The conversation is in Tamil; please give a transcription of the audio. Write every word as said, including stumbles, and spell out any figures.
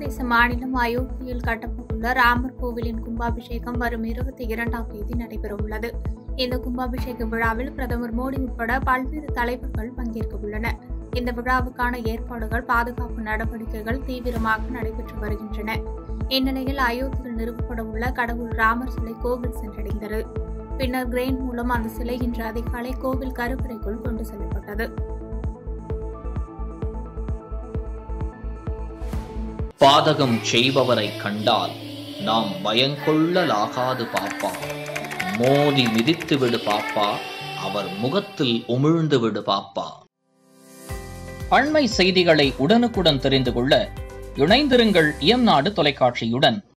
உத்தரப்பிரதேச மாநிலம் அயோத்தியில் கட்டப்பட்டுள்ள ராமர் கோவிலின் கும்பாபிஷேகம் வரும் இருபத்தி இரண்டாம் தேதி நடைபெறவுள்ளது. இந்த கும்பாபிஷேக விழாவில் பிரதமர் மோடி உட்பட பல்வேறு தலைவர்கள் பங்கேற்க உள்ளனர். இந்த விழாவுக்கான ஏற்பாடுகள், பாதுகாப்பு நடவடிக்கைகள் தீவிரமாக நடைபெற்று வருகின்றன. இந்நிலையில் அயோத்தியில் நிறுவப்பட உள்ள கடவுள் ராமர் சிலை கோவில் சென்றடைந்தது. பின்னர் கிரெயின் மூலம் அந்த சிலை இன்று அதிகாலை கோவில் கருவறைக்குள் கொண்டு செல்லப்பட்டது. பாதகம் செய்பவரை கண்டால் நாம் பயங்கொள்ளலாகாது பாப்பா. மோதி மிதித்து விடு பாப்பா, அவர் முகத்தில் உமிழ்ந்து விடு பாப்பா. அண்மை செய்திகளை உடனுக்குடன் தெரிந்து கொள்ள இணைந்திருங்கள் இயம்நாடு தொலைக்காட்சியுடன்.